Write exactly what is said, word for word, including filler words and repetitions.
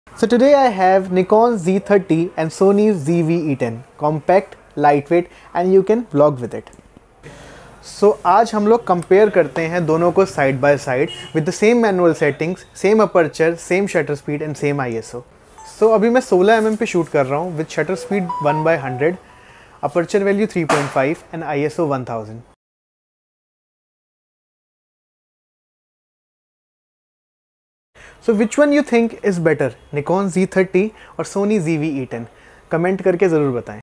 So today I have Nikon Z thirty and Sony Z V E ten, compact, lightweight and you can vlog with it. So आज हम लोग compare करते हैं दोनों को side by side with the same manual settings, same aperture, same shutter speed and same I S O. So अभी मैं सोलह एम एम पे शूट कर रहा हूँ with shutter speed one by hundred, aperture value three point five and I S O one thousand. So which one you think is better, Nikon Z thirty और Sony Z V E ten? Comment करके ज़रूर बताएं.